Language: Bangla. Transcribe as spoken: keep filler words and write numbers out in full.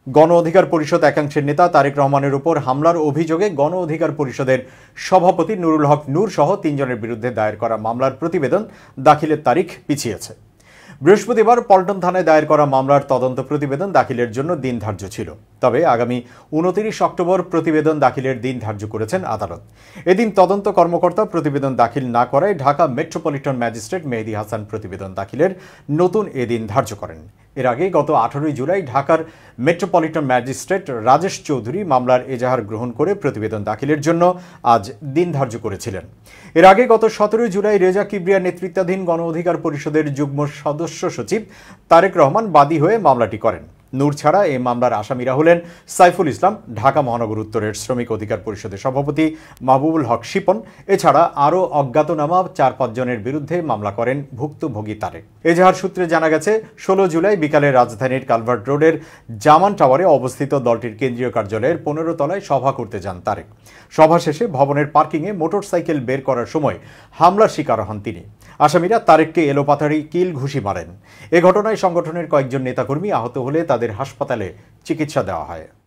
গণ অধিকার পরিষদ একাংশের নেতা তারেক রহমানের উপর হামলার অভিযোগে গণ অধিকার পরিষদের সভাপতি নুরুল হক নূর সহ তিনজনের বিরুদ্ধে দায়ের করা মামলার প্রতিবেদন দাখিলের তারিখ পিছিয়েছে। বৃহস্পতিবার পল্টন থানায় দায়ের করা মামলার তদন্ত প্রতিবেদন দাখিলের জন্য দিন ধার্য ছিল, তবে আগামী উনত্রিশ অক্টোবর প্রতিবেদন দাখিলের দিন ধার্য করেছেন আদালত। এদিন তদন্ত কর্মকর্তা প্রতিবেদন দাখিল না করায় ঢাকা মেট্রোপলিটন ম্যাজিস্ট্রেট মেহেদী হাসান প্রতিবেদন দাখিলের নতুন এদিন ধার্য করেন। এর আগে গত আঠারোই জুলাই ঢাকার মেট্রোপলিটন ম্যাজিস্ট্রেট রাজেশ চৌধুরী মামলার এজাহার গ্রহণ করে প্রতিবেদন দাখিলের জন্য আজ দিন ধার্য করেছিলেন। এর আগে গত সতেরোই জুলাই রেজা কিবরিয়া নেতৃত্বাধীন গণ অধিকার পরিষদের যুগ্ম সদস্য সচিব তারেক রহমান বাদী হয়ে মামলাটি করেন। নূর ছাড়া এই মামলার আসামিরা হলেন সাইফুল ইসলাম, ঢাকা মহানগর উত্তরের শ্রমিক অধিকার পরিষদের সভাপতি মাহবুবুল হক শিপন, এছাড়া আরও অজ্ঞাতনামা চার পাঁচজনের বিরুদ্ধে মামলা করেন ভুক্তভোগী তারেক। এজাহার সূত্রে জানা গেছে, ষোলো জুলাই বিকালে রাজধানীর কালভার্ট রোডের জামান টাওয়ারে অবস্থিত দলটির কেন্দ্রীয় কার্যালয়ের পনেরো তলায় সভা করতে যান তারেক। সভা শেষে ভবনের পার্কিংয়ে মোটরসাইকেল বের করার সময় হামলার শিকার হন তিনি। আসামিরা তারেককে এলোপাতাড়ি কিল ঘুষি মারেন। এ ঘটনায় সংগঠনের কয়েকজন নেতাকর্মী আহত হলে তাদের হাসপাতালে চিকিৎসা দেওয়া হয়।